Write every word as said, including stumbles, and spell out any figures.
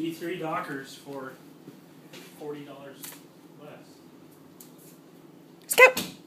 D three Dockers for forty dollars less. Scout!